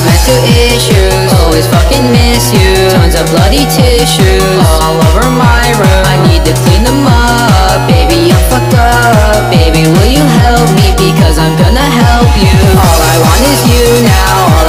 mental issues, always fucking miss you. Tons of bloody tissues all over my room. I need to clean them up. Baby, I'm fucked up. Baby, will you help me? Because I'm gonna help you. All I want is you now. All